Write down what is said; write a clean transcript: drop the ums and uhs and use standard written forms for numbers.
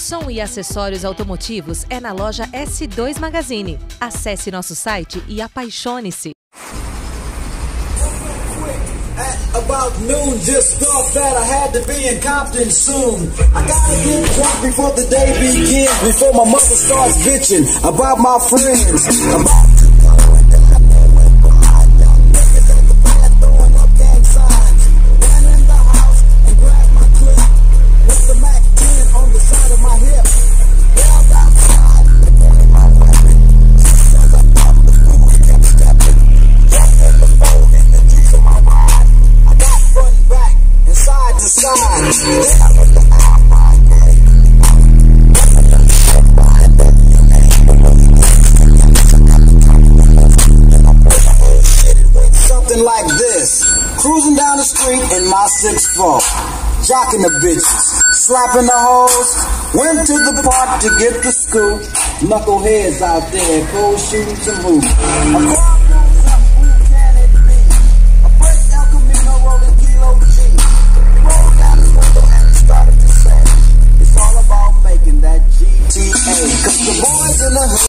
Som e acessórios automotivos é na loja S2 Magazine. Acesse nosso site e apaixone-se. About noon, just thought that I had to be in Compton soon. I gotta get drunk before the day begins, before my mother starts bitching about my friends. Something like this, cruising down the street in my 6'4", jocking the bitches, slapping the hoes, went to the park to get the scoop, knuckleheads out there, cold shooting some hoops.